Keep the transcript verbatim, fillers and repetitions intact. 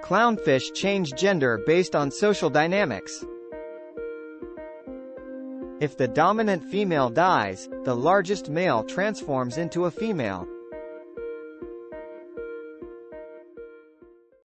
Clownfish change gender based on social dynamics. If the dominant female dies, the largest male transforms into a female.